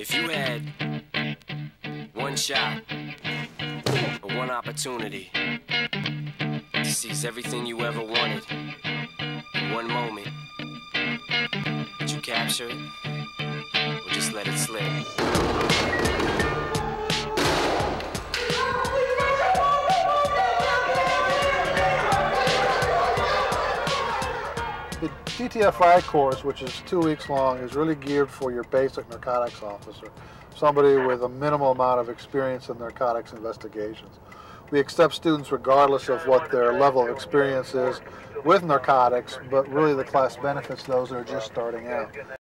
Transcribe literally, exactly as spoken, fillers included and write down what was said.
If you had one shot or one opportunity to seize everything you ever wanted in one moment, would you capture it or just let it slip? The D T F I course, which is two weeks long, is really geared for your basic narcotics officer, somebody with a minimal amount of experience in narcotics investigations. We accept students regardless of what their level of experience is with narcotics, but really the class benefits those that are just starting out.